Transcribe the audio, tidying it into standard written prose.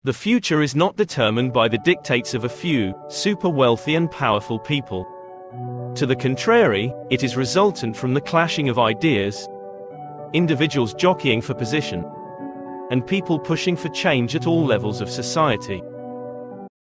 The future is not determined by the dictates of a few, super wealthy and powerful people. To the contrary, it is resultant from the clashing of ideas, individuals jockeying for position, and people pushing for change at all levels of society.